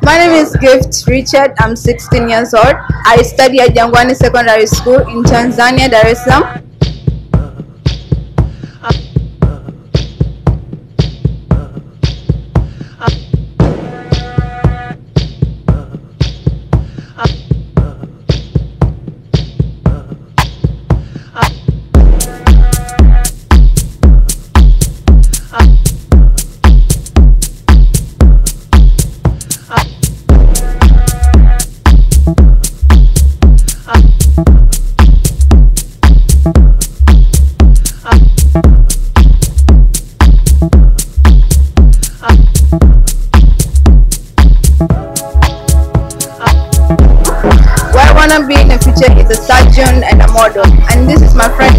My name is Gift Richard. I'm 16 years old. I study at Jangwani Secondary School in Tanzania, Dar es Salaam. What I want to be in the future is a surgeon and a model. And this is my friend